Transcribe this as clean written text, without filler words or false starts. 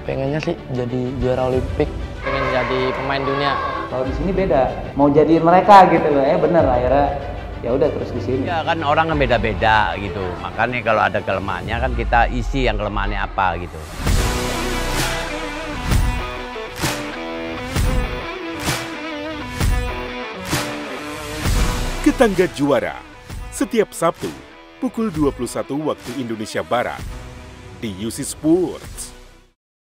Pengennya sih jadi juara Olimpik. Pengen jadi pemain dunia. Kalau di sini beda, mau jadiin mereka gitu loh, bener akhirnya ya udah terus di sini. Ya kan orang kan beda-beda gitu, makanya kalau ada kelemahannya kan kita isi yang kelemahannya apa gitu. Ketangga Juara setiap Sabtu pukul 21 waktu Indonesia Barat di UC Sports.